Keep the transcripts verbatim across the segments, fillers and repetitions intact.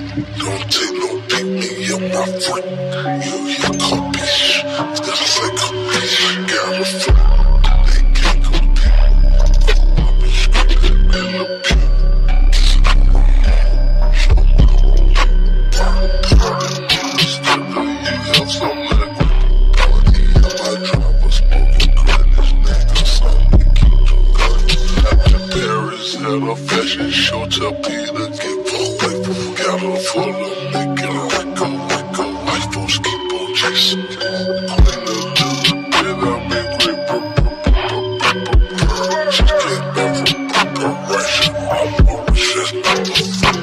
Don't take no beat me, I'm my friend. You hear capiche? Gotta say capiche. Gotta flip. They can't compete. I'll be screaming in the pit. At a fashion show, tell Peter get full paper. Got her full of make it wacko, wacko. White folks keep on chasing. Queen of the bit, I make great purr, purr, purr, purr, purr. She came back from preparation. I'm on the chest, not the fuck.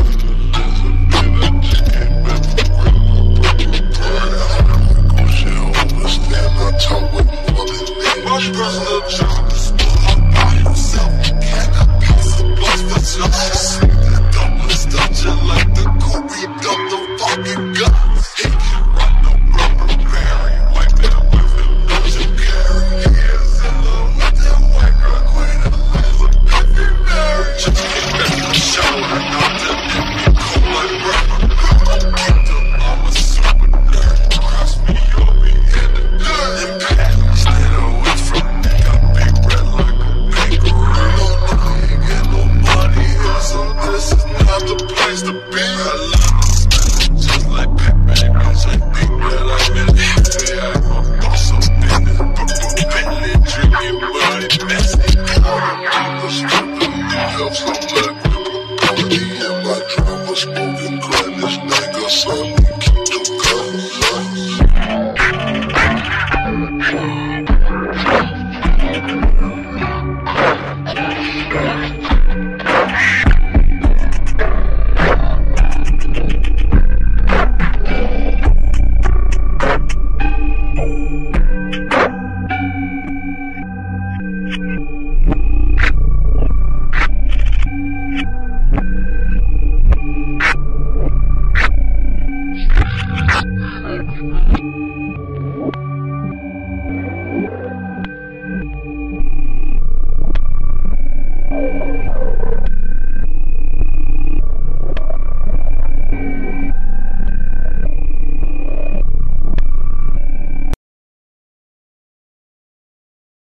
She came back from great purr, purr, purr. Go shit, understand, I talk with more than me. My brother Jones, all by himself. She see the double stuff just like the Kobe of the fucking gun. He can run no rubber berry. White man with him, don't you carry. He is in love with that white girl queen of Elizabeth be married. Just get back in the shower and out there and be cool like rubber. I'm kicked up, I'm a super nerd. Cross me, you'll be in the dirt. And Pat, stay away from me. I'm big red like a kangaroo. No, no, he ain't get no money. So this is not the place to be. I love the smell, just like Pac-Man. Bitch, I think that I'm in it. I'm a boss of business. Bentley drinking, money messy. All the people stripping me up some like quality in my driver smoking grind. This nigga son.